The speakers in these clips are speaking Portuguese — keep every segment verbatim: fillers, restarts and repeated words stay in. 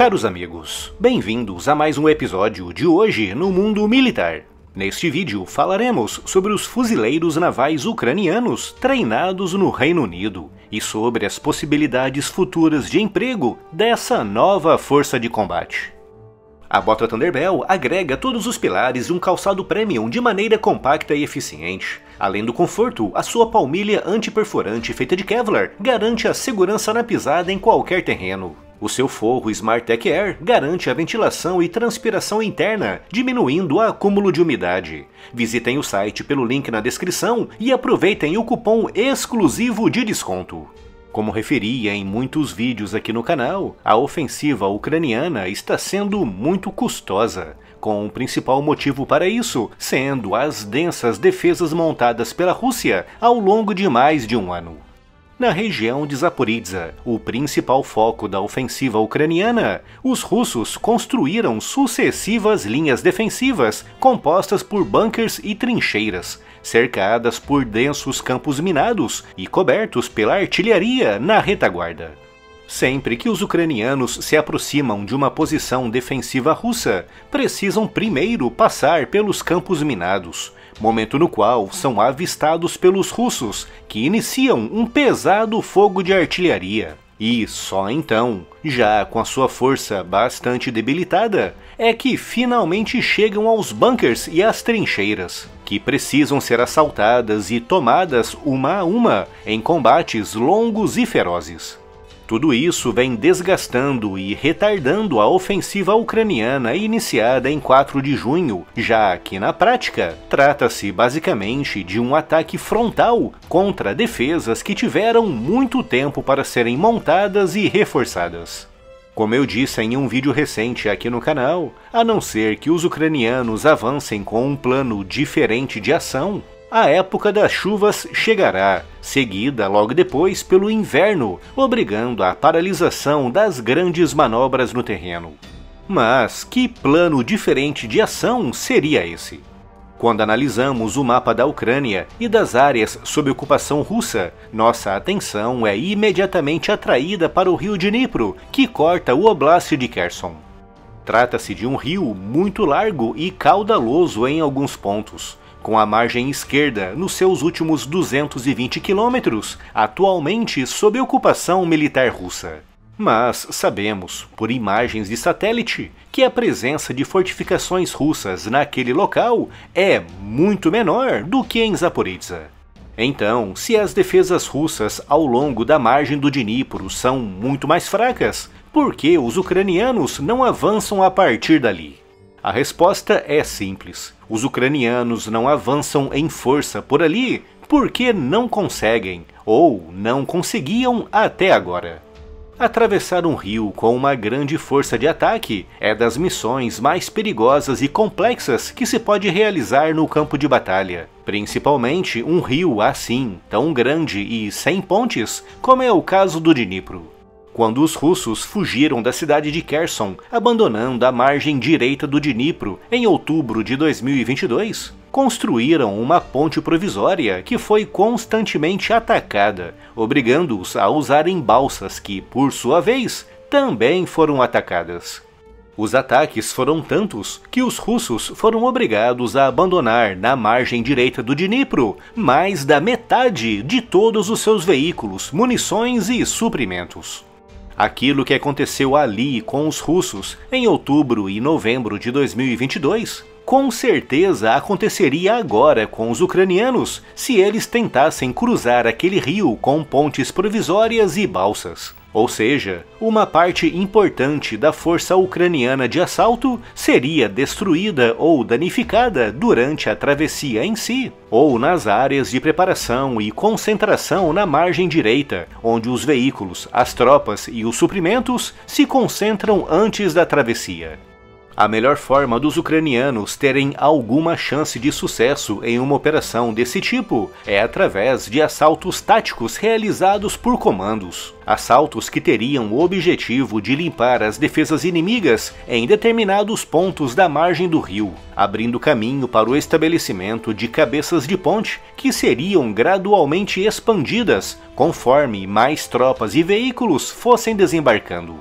Caros amigos, bem-vindos a mais um episódio de Hoje no Mundo Militar. Neste vídeo falaremos sobre os fuzileiros navais ucranianos treinados no Reino Unido e sobre as possibilidades futuras de emprego dessa nova força de combate. A bota Thunderbell agrega todos os pilares de um calçado premium de maneira compacta e eficiente. Além do conforto, a sua palmilha antiperforante feita de Kevlar garante a segurança na pisada em qualquer terreno. O seu forro SmartTech Air garante a ventilação e transpiração interna, diminuindo o acúmulo de umidade. Visitem o site pelo link na descrição e aproveitem o cupom exclusivo de desconto. Como referi em muitos vídeos aqui no canal, a ofensiva ucraniana está sendo muito custosa, com o principal motivo para isso sendo as densas defesas montadas pela Rússia ao longo de mais de um ano. Na região de Zaporizhzhia, o principal foco da ofensiva ucraniana, os russos construíram sucessivas linhas defensivas compostas por bunkers e trincheiras, cercadas por densos campos minados e cobertos pela artilharia na retaguarda. Sempre que os ucranianos se aproximam de uma posição defensiva russa, precisam primeiro passar pelos campos minados, momento no qual são avistados pelos russos, que iniciam um pesado fogo de artilharia. E só então, já com a sua força bastante debilitada, é que finalmente chegam aos bunkers e às trincheiras, que precisam ser assaltadas e tomadas uma a uma em combates longos e ferozes. Tudo isso vem desgastando e retardando a ofensiva ucraniana iniciada em quatro de junho, já que na prática trata-se basicamente de um ataque frontal contra defesas que tiveram muito tempo para serem montadas e reforçadas. Como eu disse em um vídeo recente aqui no canal, a não ser que os ucranianos avancem com um plano diferente de ação, a época das chuvas chegará, seguida logo depois pelo inverno, obrigando a paralisação das grandes manobras no terreno. Mas que plano diferente de ação seria esse? Quando analisamos o mapa da Ucrânia e das áreas sob ocupação russa, nossa atenção é imediatamente atraída para o rio Dnipro, que corta o Oblast de Kherson. Trata-se de um rio muito largo e caudaloso em alguns pontos, com a margem esquerda nos seus últimos duzentos e vinte quilômetros, atualmente sob ocupação militar russa. Mas sabemos, por imagens de satélite, que a presença de fortificações russas naquele local é muito menor do que em Zaporizhzhia. Então, se as defesas russas ao longo da margem do Dnipro são muito mais fracas, por que os ucranianos não avançam a partir dali? A resposta é simples. Os ucranianos não avançam em força por ali porque não conseguem, ou não conseguiam até agora. Atravessar um rio com uma grande força de ataque é das missões mais perigosas e complexas que se pode realizar no campo de batalha, principalmente um rio assim, tão grande e sem pontes, como é o caso do Dnipro. Quando os russos fugiram da cidade de Kherson, abandonando a margem direita do Dnipro em outubro de dois mil e vinte e dois, construíram uma ponte provisória que foi constantemente atacada, obrigando-os a usarem balsas que, por sua vez, também foram atacadas. Os ataques foram tantos que os russos foram obrigados a abandonar na margem direita do Dnipro mais da metade de todos os seus veículos, munições e suprimentos. Aquilo que aconteceu ali com os russos em outubro e novembro de dois mil e vinte e dois, com certeza aconteceria agora com os ucranianos se eles tentassem cruzar aquele rio com pontes provisórias e balsas. Ou seja, uma parte importante da força ucraniana de assalto seria destruída ou danificada durante a travessia em si, ou nas áreas de preparação e concentração na margem direita, onde os veículos, as tropas e os suprimentos se concentram antes da travessia. A melhor forma dos ucranianos terem alguma chance de sucesso em uma operação desse tipo é através de assaltos táticos realizados por comandos. Assaltos que teriam o objetivo de limpar as defesas inimigas em determinados pontos da margem do rio, abrindo caminho para o estabelecimento de cabeças de ponte que seriam gradualmente expandidas conforme mais tropas e veículos fossem desembarcando.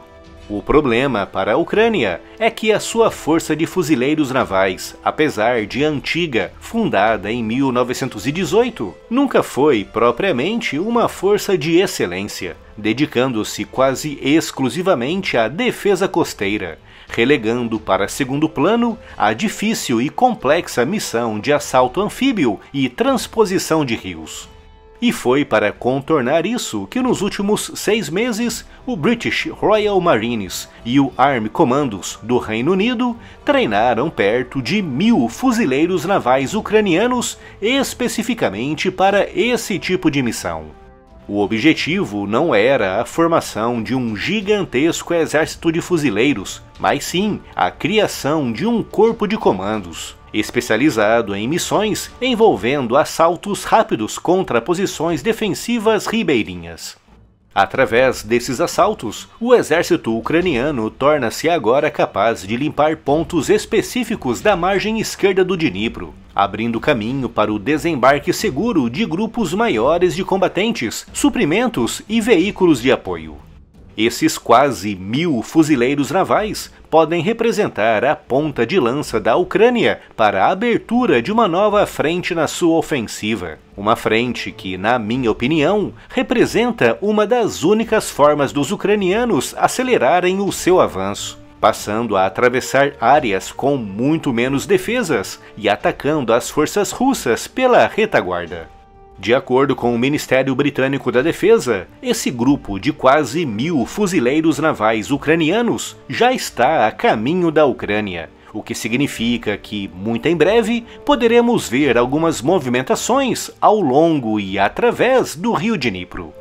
O problema para a Ucrânia é que a sua força de fuzileiros navais, apesar de antiga, fundada em mil novecentos e dezoito, nunca foi propriamente uma força de excelência, dedicando-se quase exclusivamente à defesa costeira, relegando para segundo plano a difícil e complexa missão de assalto anfíbio e transposição de rios. E foi para contornar isso que nos últimos seis meses o British Royal Marines e o Army Commandos do Reino Unido treinaram perto de mil fuzileiros navais ucranianos especificamente para esse tipo de missão. O objetivo não era a formação de um gigantesco exército de fuzileiros, mas sim a criação de um corpo de comandos, especializado em missões envolvendo assaltos rápidos contra posições defensivas ribeirinhas. Através desses assaltos, o exército ucraniano torna-se agora capaz de limpar pontos específicos da margem esquerda do Dnipro, abrindo caminho para o desembarque seguro de grupos maiores de combatentes, suprimentos e veículos de apoio. Esses quase mil fuzileiros navais podem representar a ponta de lança da Ucrânia para a abertura de uma nova frente na sua ofensiva. Uma frente que, na minha opinião, representa uma das únicas formas dos ucranianos acelerarem o seu avanço, passando a atravessar áreas com muito menos defesas e atacando as forças russas pela retaguarda. De acordo com o Ministério Britânico da Defesa, esse grupo de quase mil fuzileiros navais ucranianos já está a caminho da Ucrânia, o que significa que, muito em breve, poderemos ver algumas movimentações ao longo e através do rio Dnipro.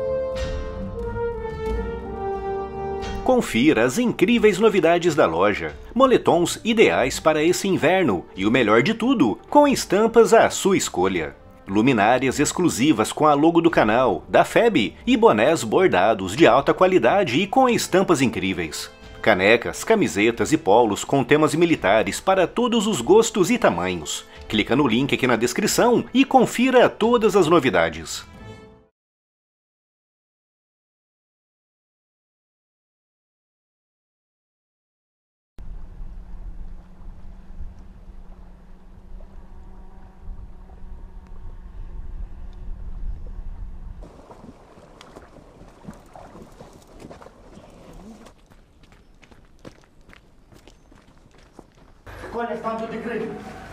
Confira as incríveis novidades da loja, moletons ideais para esse inverno e o melhor de tudo, com estampas à sua escolha. Luminárias exclusivas com a logo do canal, da F E B e bonés bordados de alta qualidade e com estampas incríveis. Canecas, camisetas e polos com temas militares para todos os gostos e tamanhos. Clica no link aqui na descrição e confira todas as novidades. Коля, там туди крик.